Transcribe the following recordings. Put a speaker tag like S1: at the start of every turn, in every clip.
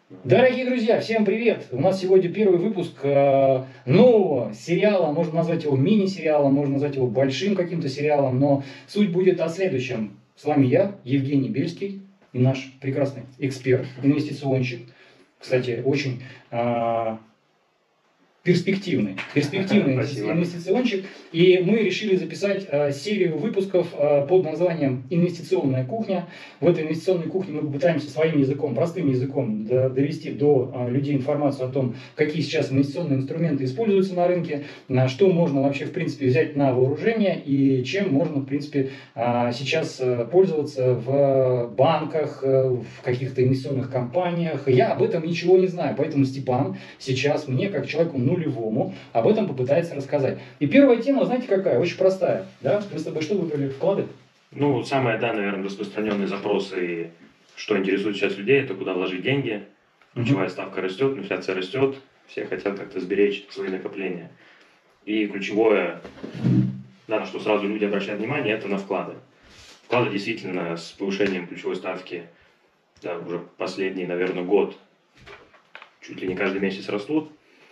S1: Дорогие друзья, всем привет! У нас сегодня первый выпуск нового сериала, можно назвать его мини-сериалом, можно назвать его большим каким-то сериалом, но суть будет о следующем. С вами я, Евгений Бельский, и наш прекрасный эксперт, инвестиционщик, кстати, очень перспективный инвестиционщик. И мы решили записать серию выпусков под названием «Инвестиционная кухня». В этой инвестиционной кухне мы попытаемся своим языком, простым языком довести до людей информацию о том, какие сейчас инвестиционные инструменты используются на рынке, что можно вообще в принципе взять на вооружение и чем можно в принципе сейчас пользоваться в банках, в каких-то инвестиционных компаниях. Я об этом ничего не знаю, поэтому Степан сейчас мне, как человеку нулевому, об этом попытается рассказать. И первая тема, знаете какая? Очень простая. Да? Мы с тобой что выбрали? Вклады?
S2: Ну, самые, наверное, распространенные запросы, что интересует сейчас людей, это куда вложить деньги. Ключевая ставка растет, инфляция растет, все хотят как-то сберечь свои накопления. И ключевое, на что сразу люди обращают внимание, это на вклады. Вклады действительно с повышением ключевой ставки, уже последний, наверное, год, чуть ли не каждый месяц растут.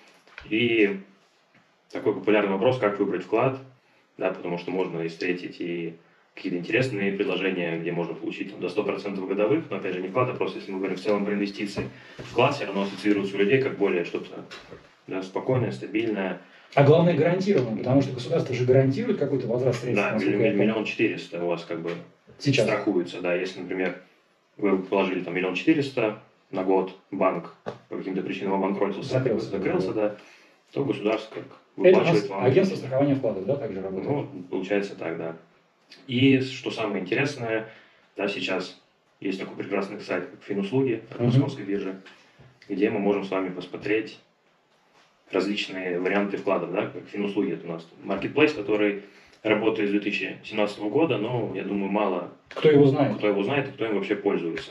S2: И такой популярный вопрос, как выбрать вклад, потому что можно и встретить и какие-то интересные предложения, где можно получить до 100% годовых, но опять же не вклад, а просто если мы говорим в целом про инвестиции. Вклад все равно ассоциируется у людей как более что-то спокойное, стабильное.
S1: А главное гарантированное, потому что государство же гарантирует какой-то возврат средств.
S2: Да, 1 400 000 у вас как бы сейчас страхуется. Да, если, например, вы положили там 1 400 000 на год, банк по каким-то причинам обанкротился, закрылся, то государство выплачивает вам.
S1: Агентство страхования вкладов, да, также работает?
S2: Ну, получается так, да. И что самое интересное, сейчас есть такой прекрасный сайт, как Финуслуги от Московской биржи, где мы можем с вами посмотреть различные варианты вкладов, как Финуслуги, это у нас маркетплейс, который работает с 2017 года, но, я думаю, мало
S1: кто его знает
S2: и кто им вообще пользуется.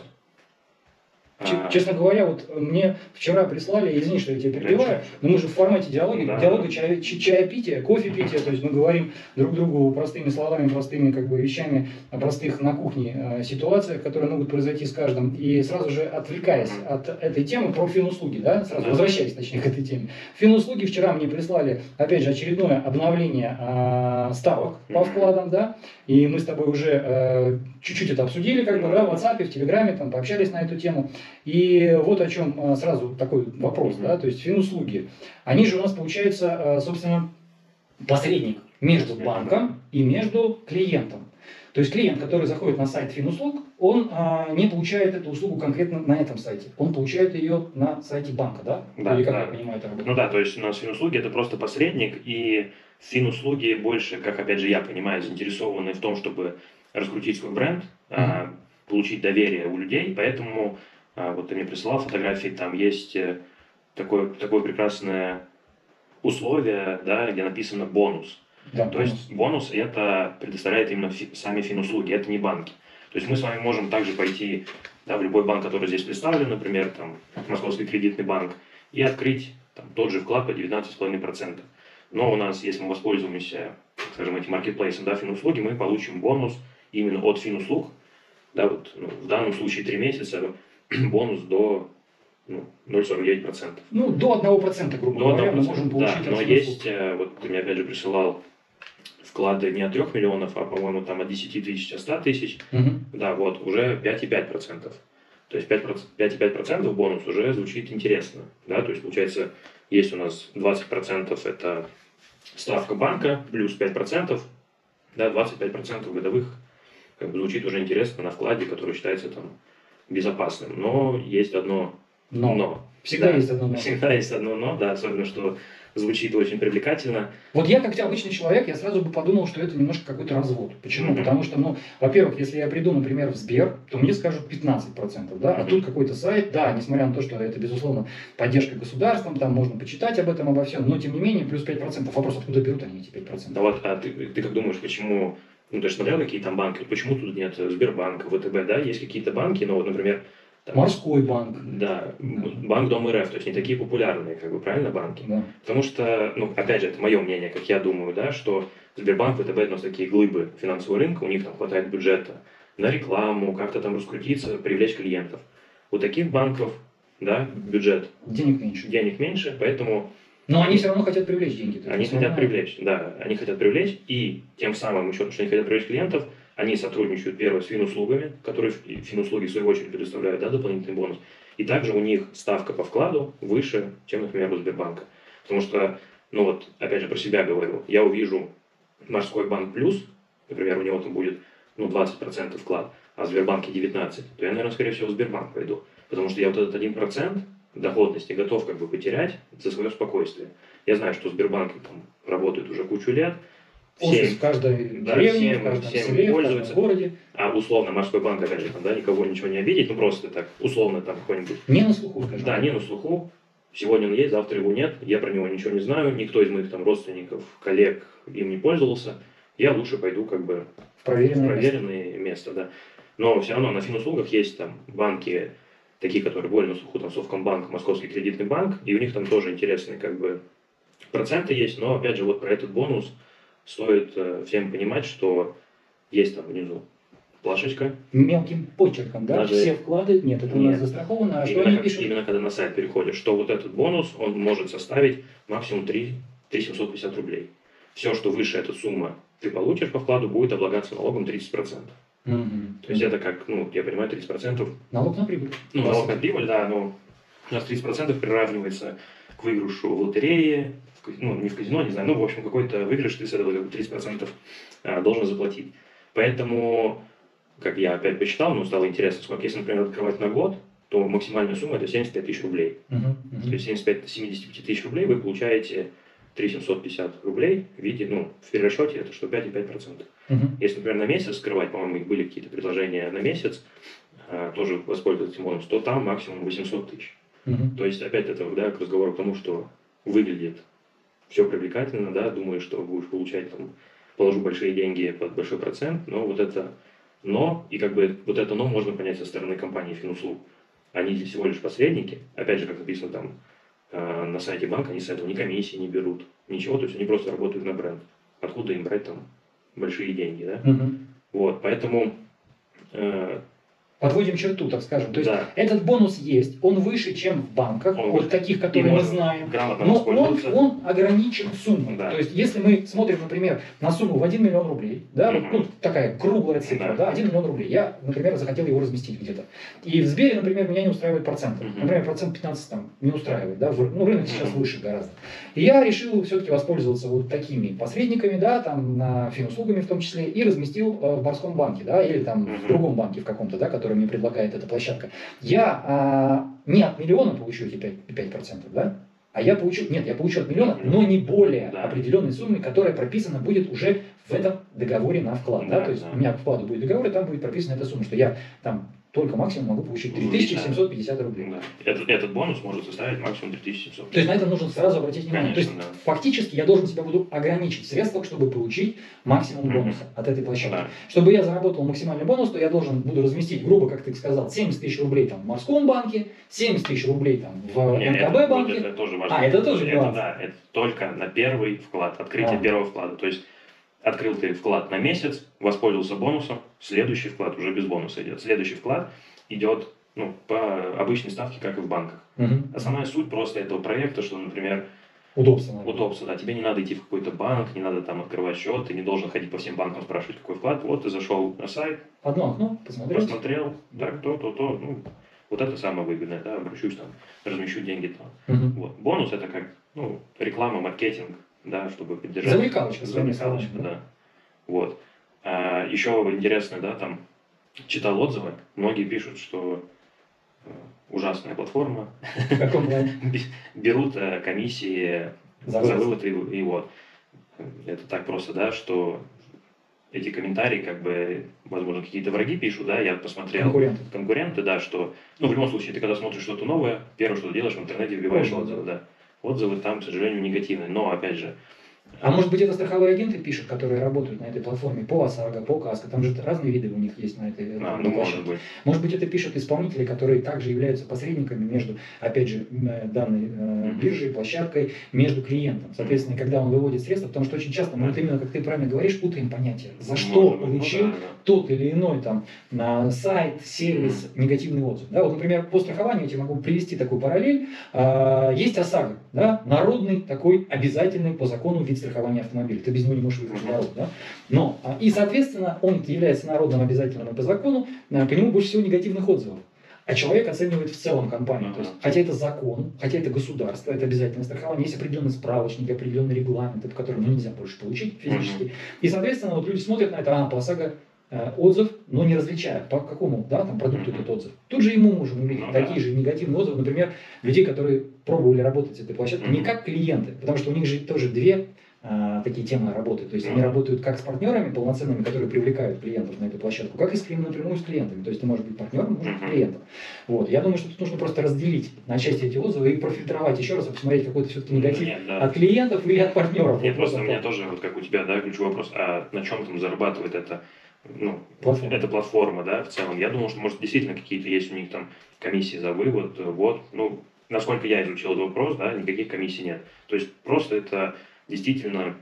S1: Честно говоря, вот мне вчера прислали, извини, что я тебя перебиваю, но мы же в формате диалога чаепития, кофе-пития, то есть мы говорим друг другу простыми словами, простыми вещами о простых на кухне ситуациях, которые могут произойти с каждым. И сразу же отвлекаясь от этой темы про финуслуги, возвращаясь, точнее, к этой теме. Финуслуги вчера мне прислали, опять же, очередное обновление ставок по вкладам, и мы с тобой уже чуть-чуть это обсудили, в WhatsApp, в Телеграме, пообщались на эту тему. И вот о чем сразу такой вопрос, то есть финуслуги, они же у нас получается, собственно, посредник между банком и между клиентом. То есть клиент, который заходит на сайт финуслуг, он не получает эту услугу конкретно на этом сайте, он получает ее на сайте банка, да? Или как я понимаю это работает?
S2: Ну да, то есть у нас финуслуги это просто посредник, и финуслуги больше, как опять же я понимаю, заинтересованы в том, чтобы раскрутить свой бренд, получить доверие у людей, поэтому вот ты мне присылал фотографии, там есть такое прекрасное условие, где написано бонус. То есть бонус это предоставляет именно сами финуслуги, это не банки. То есть мы с вами можем также пойти в любой банк, который здесь представлен, например, Московский кредитный банк, и открыть тот же вклад по 19,5%. Но у нас, если мы воспользуемся, скажем, этим маркетплейсом, финуслуги, мы получим бонус именно от финуслуг. В данном случае 3 месяца бонус до 0,49%.
S1: До 1%, грубо говоря, мы можем получить.
S2: Но есть, вот ты мне опять же присылал вклады не от 3 миллионов, а, по-моему, от 10 тысяч, от 100 тысяч. Уже 5,5%. То есть 5,5% бонус уже звучит интересно. То есть, получается, есть у нас 20% это ставка банка, плюс 5%, 25% годовых, звучит уже интересно на вкладе, который считается безопасным. Но есть одно но.
S1: Всегда есть одно но.
S2: Всегда есть одно но, особенно, что звучит очень привлекательно.
S1: Вот я, как обычный человек, я сразу бы подумал, что это немножко какой-то развод. Почему? Потому что, во-первых, если я приду, например, в Сбер, то мне скажут 15%, а тут какой-то сайт, несмотря на то, что это, безусловно, поддержка государством, там можно почитать об этом, обо всем, но, тем не менее, плюс 5%. Вопрос, откуда берут они эти 5%?
S2: А ты как думаешь, почему... ты же смотрел, какие там банки, почему тут нет Сбербанка, ВТБ, есть какие-то банки, но например...
S1: Морской банк.
S2: Банк Дом РФ, то есть не такие популярные, правильно, банки?
S1: Да.
S2: Потому что, опять же, это мое мнение, как я думаю, что Сбербанк, ВТБ, это у нас такие глыбы финансового рынка, у них хватает бюджета на рекламу, как-то раскрутиться, привлечь клиентов. У таких банков да, бюджет.
S1: Денег
S2: меньше, поэтому...
S1: Но они все равно хотят привлечь деньги.
S2: Они хотят привлечь, да, они хотят привлечь, и тем самым еще, что они хотят привлечь клиентов, они сотрудничают, первое, с финуслугами, которые финуслуги в свою очередь предоставляют, да, дополнительный бонус. И также у них ставка по вкладу выше, чем, например, у Сбербанка. Потому что, ну вот, опять же, про себя говорю, я увижу Морской банк плюс, например, у него там будет, ну, 20% вклад, а в Сбербанке 19%, то я, наверное, скорее всего, в Сбербанк пойду. Потому что я вот этот 1% доходности готов как бы потерять за свое спокойствие. Я знаю, что Сбербанки там работают уже кучу лет.
S1: Офис в каждой деревне, в каждом селе, в каждом городе.
S2: А условно Морской банк, опять же, там, да, никого ничего не обидеть, ну просто так, условно там какой-нибудь...
S1: Не на слуху, скажем.
S2: Да, не на слуху. Сегодня он есть, завтра его нет, я про него ничего не знаю, никто из моих там родственников, коллег им не пользовался. Я лучше пойду как бы
S1: в проверенное
S2: место, да. Но все равно на финуслугах есть там банки, такие, которые более на слуху, там Совкомбанк, Московский кредитный банк, и у них там тоже интересные как бы проценты есть, но опять же вот про этот бонус стоит всем понимать, что есть там внизу плашечка.
S1: Мелким почерком, да? Даже... Все вклады, нет, это у нас застраховано, а что они пишут?
S2: Именно когда на сайт переходишь, что вот этот бонус, он может составить максимум 3 750 рублей. Все, что выше эта сумма ты получишь по вкладу, будет облагаться налогом 30%. То есть это как, ну, я понимаю, 30%.
S1: Налог на прибыль.
S2: Ну, налог на прибыль, да, но у нас 30% приравнивается к выигрышу в лотерее, ну, не в казино, не знаю, ну, в общем, какой-то выигрыш ты с этого 30% должен заплатить. Поэтому, как я опять посчитал, ну, стало интересно, сколько, если, например, открывать на год, то максимальная сумма это 75 тысяч рублей. То есть 75 тысяч рублей вы получаете 3 750 рублей в виде, ну, в перерасчете это что 5,5%. Если, например, на месяц скрывать, по-моему, были какие-то предложения на месяц, тоже воспользоваться бонусом, то там максимум 800 тысяч. То есть опять это, да, к разговору к тому, что выглядит все привлекательно, да, думаю, что будешь получать там, положу большие деньги под большой процент, но вот это но, и как бы вот это но можно понять со стороны компании Финуслуг. Они здесь всего лишь посредники, опять же, как написано там на сайте банка, они с этого ни комиссии не берут, ничего, то есть они просто работают на бренд. Откуда им брать там большие деньги, да? Вот, поэтому...
S1: Подводим черту, так скажем. То есть этот бонус есть, он выше, чем в банках, вот таких, которые мы знаем, но он ограничен суммой. То есть если мы смотрим, например, на сумму в 1 миллион рублей, да, ну, такая круглая цифра, да, 1 миллион рублей, я, например, захотел его разместить где-то. И в Сбере, например, меня не устраивает проценты. Например, процент 15 там не устраивает, да, ну, рынок сейчас выше гораздо. И я решил все-таки воспользоваться вот такими посредниками, да, там, на финуслугами в том числе, и разместил в Морском банке, да, или там в другом банке в каком-то, да, который мне предлагает эта площадка. Я не от миллиона получу эти 5%, да, а я получу, нет, я получу от миллиона, но не более определенной суммы, которая прописана будет уже в этом договоре на вклад, да, то есть у меня к вкладу будет договор, и там будет прописана эта сумма, что я там только максимум могу получить 3750 рублей.
S2: Да. Этот бонус может составить максимум 3700.
S1: То есть на это нужно сразу обратить внимание.
S2: Конечно,
S1: то есть фактически я должен себя буду ограничить в средствах, чтобы получить максимум бонуса от этой площадки. Чтобы я заработал максимальный бонус, то я должен буду разместить, грубо, как ты сказал, 70 тысяч рублей там, в Морском банке, 70 тысяч рублей там, в МКБ банке.
S2: Это тоже важно.
S1: Это тоже нюанс.
S2: Это только на первый вклад, открытие первого вклада. То есть открыл ты вклад на месяц, воспользовался бонусом, следующий вклад уже без бонуса идет. Следующий вклад идет ну, по обычной ставке, как и в банках. Основная суть просто этого проекта, что, например, удобство, да, тебе не надо идти в какой-то банк, не надо там открывать счет, ты не должен ходить по всем банкам спрашивать, какой вклад. Вот ты зашел на сайт, посмотрел, так, то, ну, вот это самое выгодное, да, обращусь там, размещу деньги там. Вот. Бонус это как, ну, реклама, маркетинг, да, чтобы поддержать.
S1: Завлекалочка,
S2: да. Вот. Еще интересно, да, там, читал отзывы, многие пишут, что ужасная платформа, берут комиссии за вывод и вот. Это так просто, да, что эти комментарии, как бы, возможно, какие-то враги пишут, да, я посмотрел. Конкуренты, да, что, ну, в любом случае, ты когда смотришь что-то новое, первое, что ты делаешь, в интернете вбиваешь отзывы, да. Отзывы там, к сожалению, негативные, но, опять же,
S1: А может быть, это страховые агенты пишут, которые работают на этой платформе по ОСАГО, по КАСКО, там же разные виды у них есть на этой площадке. Может быть, это пишут исполнители, которые также являются посредниками между, опять же, данной биржей, площадкой, между клиентом. Соответственно, когда он выводит средства, потому что очень часто мы вот именно, как ты правильно говоришь, путаем понятия. За что получил тот или иной там сайт, сервис, негативный отзыв. Да, вот, например, по страхованию я тебе могу привести такую параллель. Есть ОСАГО, да, народный такой обязательный по закону вид страхования автомобиля. Ты без него не можешь выиграть в дорогу. Да? Но, и, соответственно, он является народным обязательным и по закону, по нему больше всего негативных отзывов. А человек оценивает в целом компанию. То есть, хотя это закон, хотя это государство, это обязательное страхование, есть определенный справочник, определенный регламент, по которому нельзя больше получить физически. И, соответственно, вот люди смотрят на это, по ОСАГО отзыв, но не различая, по какому там, продукту этот отзыв. Тут же и мы можем увидеть такие же негативные отзывы, например, людей, которые пробовали работать с этой площадкой, не как клиенты, потому что у них же тоже две такие темы работают. То есть они работают как с партнерами полноценными, которые привлекают клиентов на эту площадку, как и напрямую с клиентами. То есть ты можешь быть партнером, можешь быть клиентом. Вот. Я думаю, что тут нужно просто разделить на части эти отзывы и профильтровать еще раз, посмотреть какой-то все-таки негатив от клиентов или от партнеров.
S2: Нет, просто у меня тоже, вот как у тебя, да, ключевой вопрос, а на чем там зарабатывает это? Эта платформа, да, в целом. Я думал, что, может, действительно какие-то есть у них там комиссии за вывод, вот. Насколько я изучил этот вопрос, да, никаких комиссий нет. То есть просто это действительно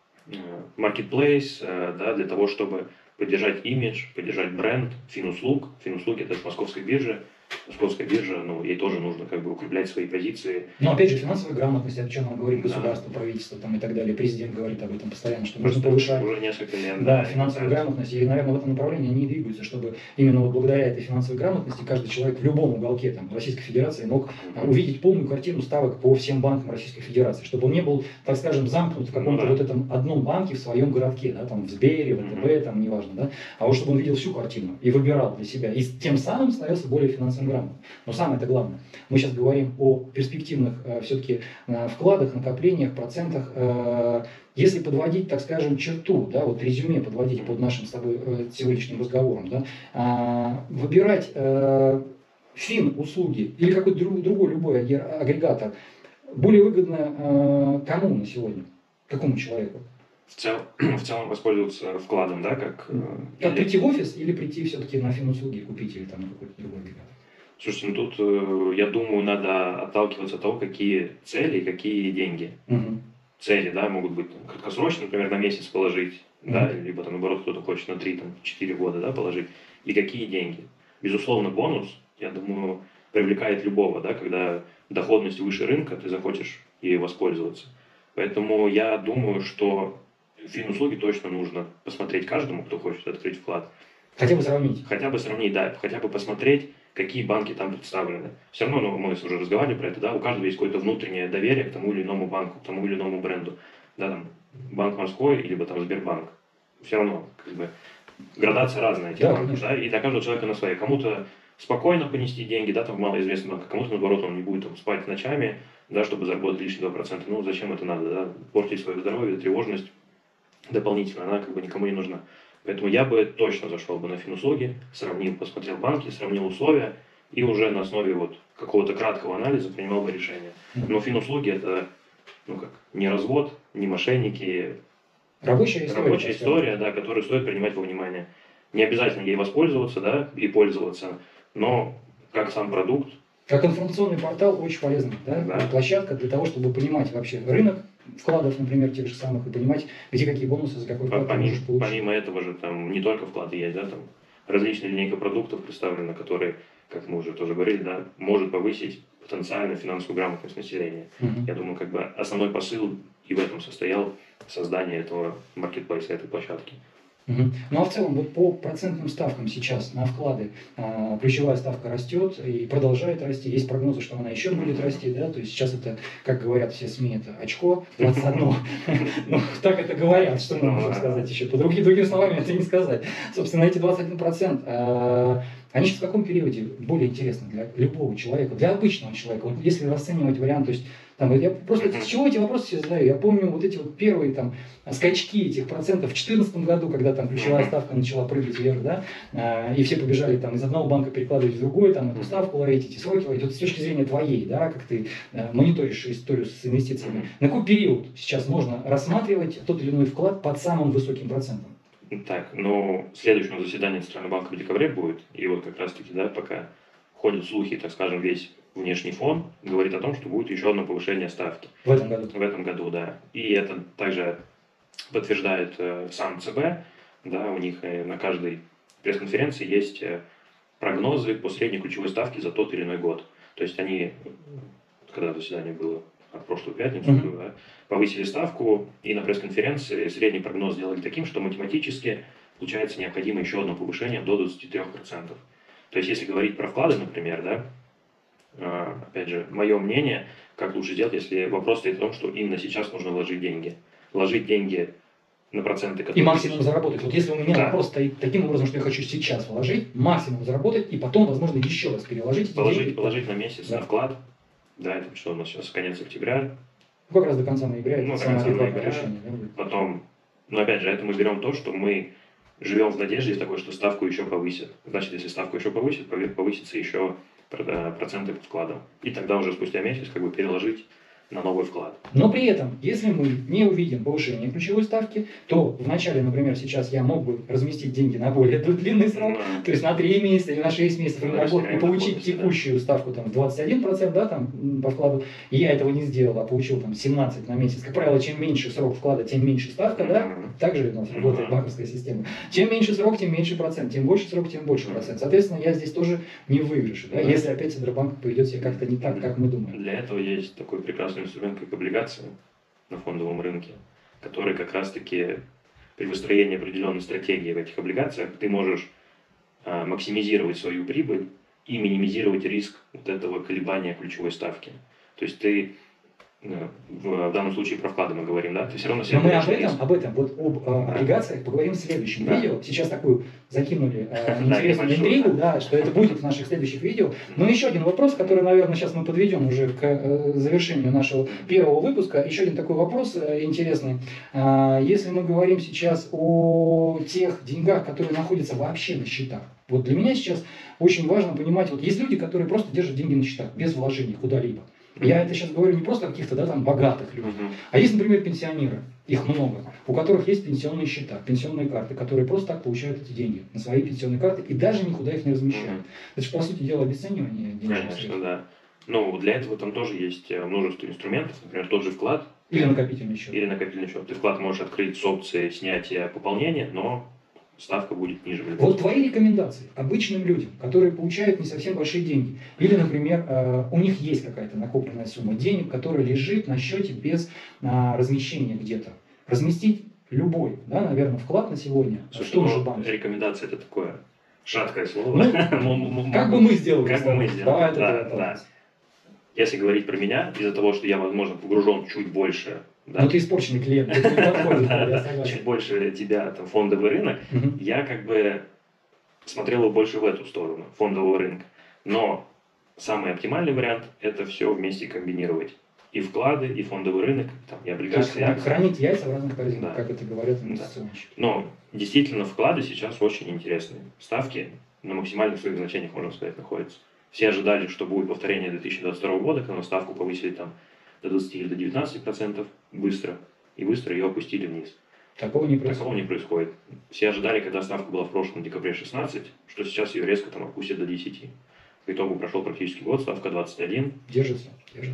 S2: marketplace, да, для того, чтобы поддержать имидж, поддержать бренд Финуслуг. Финуслуг это с московской биржи. Московская биржа, ей тоже нужно как бы укреплять свои позиции.
S1: Но опять же, финансовая грамотность, о чем нам говорит государство, правительство там, и так далее. Президент говорит об этом постоянно, что нужно повышать.
S2: Уже несколько лет.
S1: Да, финансовую грамотность. И, наверное, в этом направлении они и двигаются, чтобы именно вот благодаря этой финансовой грамотности каждый человек в любом уголке там, Российской Федерации мог увидеть полную картину ставок по всем банкам Российской Федерации, чтобы он не был, так скажем, замкнут в каком-то вот этом одном банке в своем городке, да, там в Сбере, в ВТБ, там неважно, да, а вот чтобы он видел всю картину и выбирал для себя, и тем самым становился более финансовым грамотным. Но самое-то главное, мы сейчас говорим о перспективных все-таки вкладах, накоплениях, процентах. Если подводить, так скажем, черту, да, вот резюме подводить под нашим с тобой сегодняшним разговором, да, выбирать фин-услуги или какой-то другой любой агрегатор более выгодно кому на сегодня? Какому человеку?
S2: В целом воспользоваться вкладом, да, как
S1: прийти в офис или прийти все-таки на фин-услуги и купить или там на какой-то другой агрегатор?
S2: Слушайте, тут, я думаю, надо отталкиваться от того, какие цели и какие деньги. Цели, да, могут быть краткосрочные, например, на месяц положить, да, либо там, наоборот, кто-то хочет на 3-4 года, да, положить. И какие деньги. Безусловно, бонус, я думаю, привлекает любого, да, когда доходность выше рынка, ты захочешь ей воспользоваться. Поэтому я думаю, что финуслуги точно нужно посмотреть каждому, кто хочет открыть вклад.
S1: Хотя бы сравнить.
S2: Хотя бы сравнить, да, хотя бы посмотреть, какие банки там представлены. Все равно, мы уже разговаривали про это, да, у каждого есть какое-то внутреннее доверие к тому или иному банку, к тому или иному бренду. Да, там, Банк Морской, либо там Сбербанк. Все равно, как бы, градация разная этих банков, да, и для каждого человека на своей. Кому-то спокойно понести деньги, да, там, в малоизвестный банк, а кому-то, наоборот, он не будет там, спать ночами, да, чтобы заработать лишние 2%. Зачем это надо, да, портить свое здоровье, тревожность дополнительно, она как бы никому не нужна. Поэтому я бы точно зашел бы на финуслуги, сравнил, посмотрел банки, сравнил условия и уже на основе вот какого-то краткого анализа принимал бы решение. Но финуслуги это, не развод, не мошенники.
S1: Рабочая
S2: история, да, которую стоит принимать во внимание. Не обязательно ей воспользоваться, да, и пользоваться, но как сам продукт.
S1: Как информационный портал очень полезный, да? Площадка для того, чтобы понимать вообще рынок вкладов, например, тех же самых, и понимать, где какие бонусы, за какой вклад ты можешь получить.
S2: Помимо этого же там не только вклады есть, да, там различная линейка продуктов представлена, которые, как мы уже тоже говорили, да, может повысить потенциально финансовую грамотность населения. Я думаю, как бы основной посыл и в этом состоял создание этого маркетплейса, этой площадки.
S1: Ну а в целом, вот по процентным ставкам сейчас на вклады ключевая ставка растет и продолжает расти. Есть прогнозы, что она еще будет расти, да, то есть сейчас это, как говорят все СМИ, это очко 21. Ну, так это говорят, что мы можем сказать еще. По другими словами это не сказать. Собственно, эти 21%, Они сейчас в каком периоде более интересны для любого человека, для обычного человека? Вот если расценивать вариант, то есть там, я просто с чего эти вопросы себе задаю? Я помню вот эти вот первые там скачки этих процентов в 2014 году, когда там ключевая ставка начала прыгать вверх, да, и все побежали там из одного банка перекладывать в другой, там эту ставку ловить, эти сроки ловить. Вот с точки зрения твоей, да, как ты мониторишь историю с инвестициями, на какой период сейчас можно рассматривать тот или иной вклад под самым высоким процентом?
S2: Так, ну, следующее заседание Центрального банка в декабре будет, и вот как раз-таки, да, пока ходят слухи, так скажем, весь внешний фон говорит о том, что будет еще одно повышение ставки.
S1: В этом году?
S2: В этом году, да. И это также подтверждает сам ЦБ, да, у них на каждой пресс-конференции есть прогнозы по средней ключевой ставке за тот или иной год. То есть они, когда заседание было в прошлую пятницу, да, повысили ставку, и на пресс-конференции средний прогноз сделали таким, что математически получается необходимо еще одно повышение до 23%. То есть если говорить про вклады, например, да, опять же, мое мнение, как лучше сделать, если вопрос стоит в том, что именно сейчас нужно вложить деньги. Вложить деньги на проценты, которые...
S1: И максимум заработать. Вот если у меня вопрос стоит таким образом, что я хочу сейчас вложить, максимум заработать, и потом, возможно, еще раз переложить эти деньги.
S2: Положить на месяц, на вклад. Да, это что у нас сейчас, конец октября.
S1: Ну, как раз до конца ноября.
S2: Ну, до конца ноября. Потом, но опять же, это мы берем то, что мы живем в надежде такой, что ставку еще повысят. Значит, если ставку еще повысят, повысится еще проценты по вкладам. И тогда уже спустя месяц как бы переложить на новый вклад.
S1: Но при этом, если мы не увидим повышение ключевой ставки, то вначале, например, сейчас я мог бы разместить деньги на более длинный срок, то есть на 3 месяца или на 6 месяцев или на год, и получить текущую ставку там, 21%, да, там, по вкладу. И я этого не сделал, а получил там 17 на месяц. Как правило, чем меньше срок вклада, тем меньше ставка, да? Так же у нас работает банковская система. Чем меньше срок, тем меньше процент. Тем больше срок, тем больше процент. Соответственно, я здесь тоже не в выигрыше, да? Если опять Центробанк поведет себя как-то не так, как мы думаем.
S2: Для этого есть такой прекрасный инструмент, как облигации на фондовом рынке, который как раз-таки при выстроении определенной стратегии в этих облигациях ты можешь максимизировать свою прибыль и минимизировать риск вот этого колебания ключевой ставки. То есть ты, в данном случае про вклады мы говорим, да, ты все равно себе...
S1: Но мы об этом, вот об облигациях поговорим в следующем видео. Сейчас такую закинули интересную интригу, да, что это будет в наших следующих видео. Но еще один вопрос, который, наверное, сейчас мы подведем уже к завершению нашего первого выпуска. Еще один такой вопрос интересный. Если мы говорим сейчас о тех деньгах, которые находятся вообще на счетах, вот для меня сейчас очень важно понимать, вот есть люди, которые просто держат деньги на счетах, без вложений куда-либо. Я это сейчас говорю не просто о каких-то, да, там, богатых людях, а есть, например, пенсионеры, их много, у которых есть пенсионные счета, пенсионные карты, которые просто так получают эти деньги на свои пенсионные карты и даже никуда их не размещают. Это же, по сути дела, обесценивание денежных средств.
S2: Конечно, да. Ну, для этого там тоже есть множество инструментов, например, тот же вклад.
S1: Или накопительный счет.
S2: Или накопительный счет. Ты вклад можешь открыть с опцией снятия пополнения, но ставка будет ниже.
S1: Вот твои рекомендации обычным людям, которые получают не совсем большие деньги, или, например, у них есть какая-то накопленная сумма денег, которая лежит на счете без размещения где-то. Разместить любой, да, наверное, вклад на сегодня.
S2: Слушай, что же банк? Рекомендация — это такое шаткое слово.
S1: Как бы мы сделали?
S2: Как бы мы сделали, да. Если говорить про меня, из-за того, что я, возможно, погружен чуть больше...
S1: Да? Ну, ты испорченный клиент, это не подходит.
S2: Чуть больше тебя, там, фондовый рынок, я как бы смотрел его больше в эту сторону, фондового рынка. Но самый оптимальный вариант – это все вместе комбинировать. И вклады, и фондовый рынок, там, и облигации,
S1: акции. Хранить яйца в разных корзинах, да, как это говорят инвестиционщики.
S2: Но действительно вклады сейчас очень интересные. Ставки на максимальных своих значениях, можно сказать, находятся. Все ожидали, что будет повторение 2022 года, когда ставку повысили там до 20 или до 19% быстро, и быстро ее опустили вниз.
S1: Такого не происходит.
S2: Такого не происходит. Все ожидали, когда ставка была в прошлом декабре 16, что сейчас ее резко там опустят до 10. В итоге прошел практически год, ставка 21.
S1: Держится.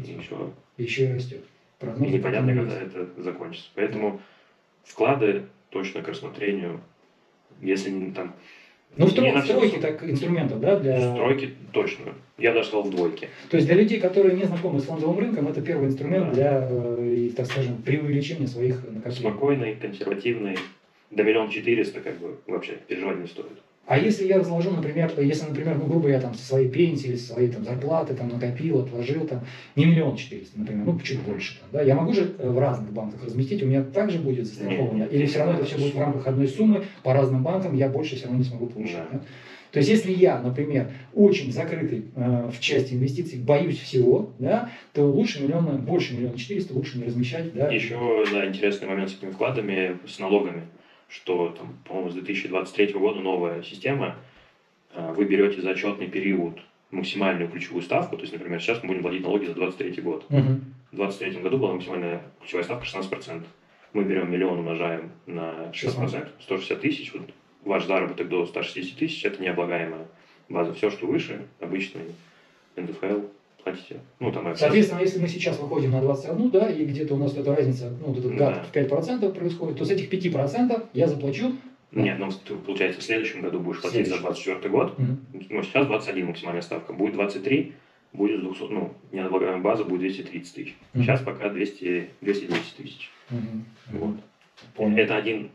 S2: И
S1: еще и растет.
S2: И непонятно, когда это закончится. Поэтому вклады точно к рассмотрению, если не там...
S1: Ну, в тройке так инструментов, да?
S2: В тройке точно. Я даже сказал в двойке.
S1: То есть для людей, которые не знакомы с фондовым рынком, это первый инструмент для, так скажем, преувеличения своих накоплений.
S2: Спокойный, консервативный, до 1 400 000 как бы вообще переживать не стоит.
S1: А если я разложу, например, ну, грубо я там со своей пенсии, или со своей там зарплаты там накопил, отложил там не 1 400 000, например, ну чуть больше, там, да, я могу же в разных банках разместить, у меня также будет застраховано, или все равно это все будет в рамках одной суммы, по разным банкам я больше все равно не смогу получить. Да. То есть, если я, например, очень закрытый в части инвестиций, боюсь всего, да, то больше 1 400 000 лучше не размещать. Да.
S2: Еще, да, интересный момент с этими вкладами, с налогами, что, там, по-моему, с 2023 года новая система, вы берете за отчетный период максимальную ключевую ставку, то есть, например, сейчас мы будем платить налоги за 2023 год. В 2023 году была максимальная ключевая ставка 16%. Мы берем 1 000 000, умножаем на 16%, 160 000, вот ваш заработок до 160 000, это необлагаемая база. Все, что выше, обычный НДФЛ, платите. Ну, там,
S1: соответственно, если мы сейчас выходим на 21, да, и где-то у нас эта разница, ну, вот этот гад в 5% происходит, то с этих 5% я заплачу.
S2: Нет, ну, ты, получается, в следующем году будешь платить за 24 год. Ну, сейчас 21 максимальная ставка. Будет 23, будет с 200, ну, необлагаемая база будет 230 000. Сейчас пока 210 000. Вот. Это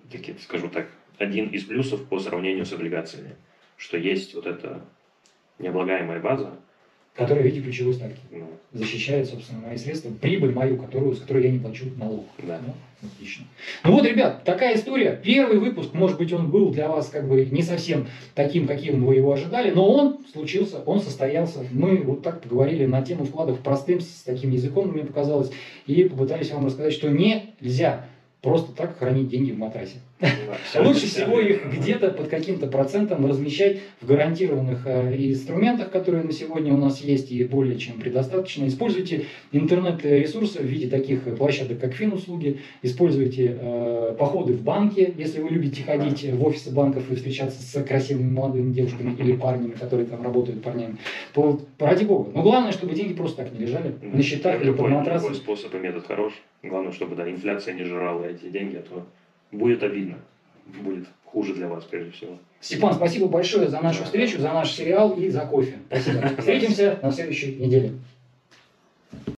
S2: один из плюсов по сравнению с облигациями, что есть вот эта необлагаемая база,
S1: которая в виде ключевой ставки защищает, собственно, мои средства, прибыль мою, с которой я не плачу налог.
S2: Да.
S1: Отлично. Ну вот, ребят, такая история. Первый выпуск, может быть, он был для вас как бы не совсем таким, каким вы его ожидали, но он случился, он состоялся. Мы вот так поговорили на тему вкладов простым, с таким языком, мне показалось, и попытались вам рассказать, что нельзя просто так хранить деньги в матрасе. Лучше всего их где-то под каким-то процентом размещать в гарантированных инструментах, которые на сегодня у нас есть и более чем предостаточно. Используйте интернет-ресурсы в виде таких площадок, как Финуслуги. Используйте походы в банки, если вы любите ходить в офисы банков и встречаться с красивыми молодыми девушками или парнями, которые там работают парнями. То ради бога. Но главное, чтобы деньги просто так не лежали на счетах или под матрасом.
S2: Любой способ и метод хорош. Главное, чтобы инфляция не жрала эти деньги, а то будет обидно. Будет хуже для вас, прежде всего.
S1: Степан, спасибо большое за нашу встречу, за наш сериал и за кофе. Спасибо. Встретимся на следующей неделе.